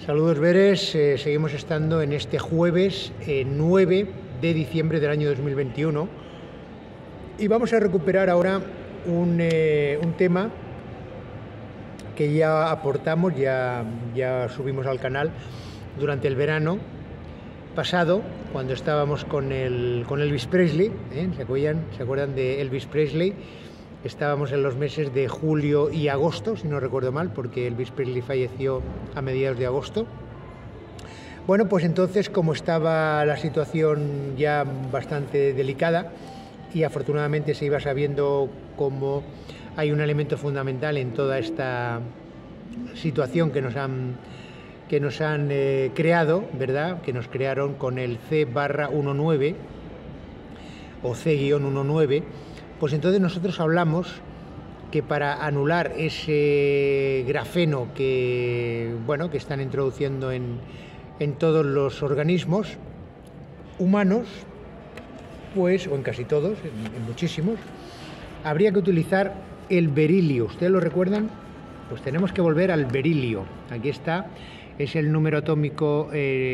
Saludos Veres, seguimos estando en este jueves 9 de diciembre del año 2021 y vamos a recuperar ahora un tema que ya aportamos, ya subimos al canal durante el verano pasado, cuando estábamos con Elvis Presley, ¿se acuerdan de Elvis Presley? Estábamos en los meses de julio y agosto, si no recuerdo mal, porque Elvis Presley falleció a mediados de agosto. Bueno, pues entonces, como estaba la situación ya bastante delicada y afortunadamente se iba sabiendo cómo hay un elemento fundamental en toda esta situación que nos han creado, ¿verdad? Que nos crearon con el C/19 o C-19, pues entonces nosotros hablamos que para anular ese grafeno que están introduciendo en todos los organismos humanos, pues, o en casi todos, en muchísimos, habría que utilizar el berilio. ¿Ustedes lo recuerdan? Pues tenemos que volver al berilio. Aquí está, es el número atómico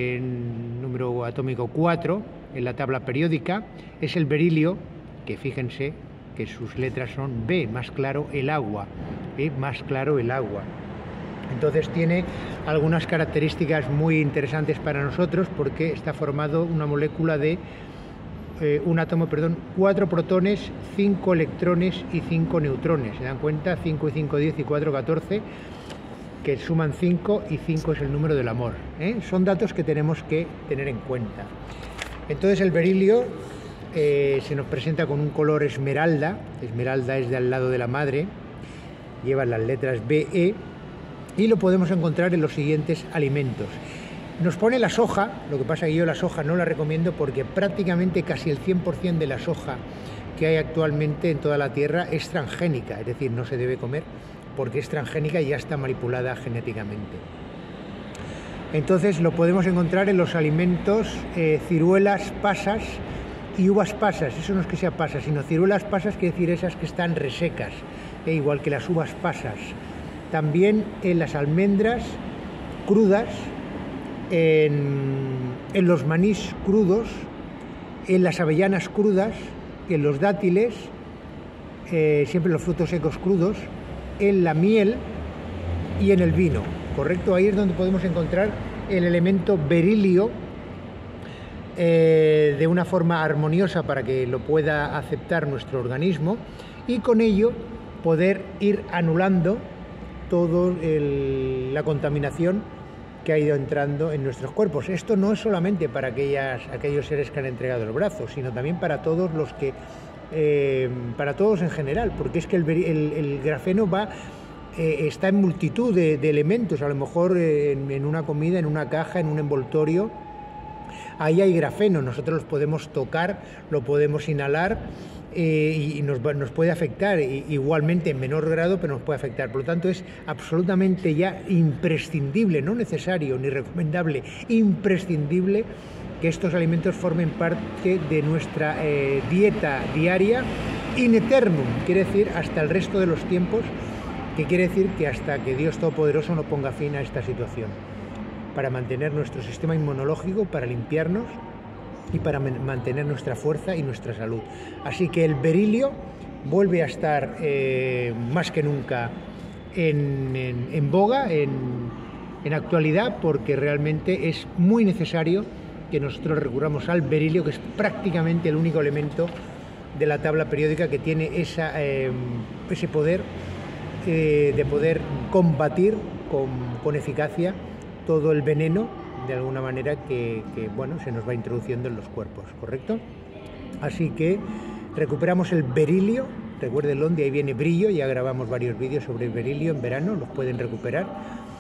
4 en la tabla periódica. Es el berilio, que fíjense que sus letras son B, más claro el agua, más claro el agua. Entonces tiene algunas características muy interesantes para nosotros porque está formado una molécula de un átomo, 4 protones, 5 electrones y 5 neutrones. ¿Se dan cuenta? 5 y 5, 10 y 4, 14, que suman 5 y 5 es el número del amor. Son datos que tenemos que tener en cuenta. Entonces el berilio se nos presenta con un color esmeralda. Esmeralda es de al lado de la madre, lleva las letras BE y lo podemos encontrar en los siguientes alimentos. Nos pone la soja, lo que pasa es que yo la soja no la recomiendo porque prácticamente casi el 100% de la soja que hay actualmente en toda la Tierra es transgénica, es decir, no se debe comer porque es transgénica y ya está manipulada genéticamente. Entonces lo podemos encontrar en los alimentos ciruelas, pasas y uvas pasas. Eso no es que sea pasas, sino ciruelas pasas, quiere decir esas que están resecas, igual que las uvas pasas. También en las almendras crudas, en los manís crudos, en las avellanas crudas, en los dátiles, siempre los frutos secos crudos, en la miel y en el vino, ¿correcto? Ahí es donde podemos encontrar el elemento berilio de una forma armoniosa para que lo pueda aceptar nuestro organismo y con ello poder ir anulando toda la contaminación que ha ido entrando en nuestros cuerpos. Esto no es solamente para aquellos seres que han entregado el brazo, sino también para todos los que para todos en general, porque es que el grafeno está en multitud de elementos. A lo mejor en una comida, en una caja, en un envoltorio, ahí hay grafeno. Nosotros los podemos tocar, lo podemos inhalar y nos puede afectar, igualmente en menor grado, pero nos puede afectar. Por lo tanto, es absolutamente ya imprescindible, no necesario ni recomendable, imprescindible que estos alimentos formen parte de nuestra dieta diaria in eternum, quiere decir hasta el resto de los tiempos, que quiere decir que hasta que Dios Todopoderoso no ponga fin a esta situación, para mantener nuestro sistema inmunológico, para limpiarnos y para mantener nuestra fuerza y nuestra salud. Así que el berilio vuelve a estar más que nunca en boga, en actualidad, porque realmente es muy necesario que nosotros recurramos al berilio, que es prácticamente el único elemento de la tabla periódica que tiene ese poder de poder combatir con eficacia todo el veneno, de alguna manera, que se nos va introduciendo en los cuerpos, ¿correcto? Así que recuperamos el berilio, recuérdenlo, de ahí viene brillo, ya grabamos varios vídeos sobre el berilio en verano, los pueden recuperar.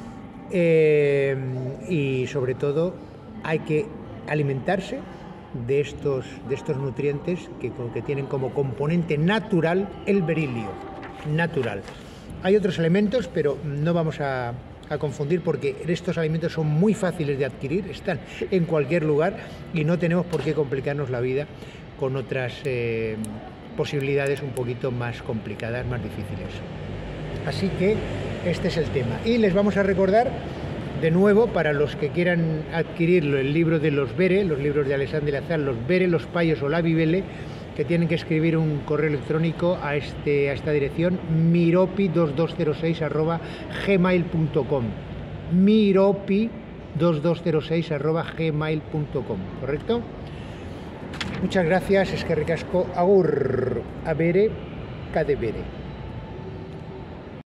Y sobre todo hay que alimentarse de estos nutrientes que tienen como componente natural el berilio, natural. Hay otros elementos, pero no vamos a confundir porque estos alimentos son muy fáciles de adquirir, están en cualquier lugar y no tenemos por qué complicarnos la vida con otras posibilidades un poquito más complicadas, más difíciles. Así que este es el tema. Y les vamos a recordar De nuevo, para los que quieran adquirirlo, el libro de los Bere, los libros de Alexandre Lazar, los Bere, los Payos o la Bibele, que tienen que escribir un correo electrónico a esta dirección, miropi2206@gmail.com. miropi2206@gmail.com, ¿correcto? Muchas gracias, eskerrik asko, agur, abere, kadebere.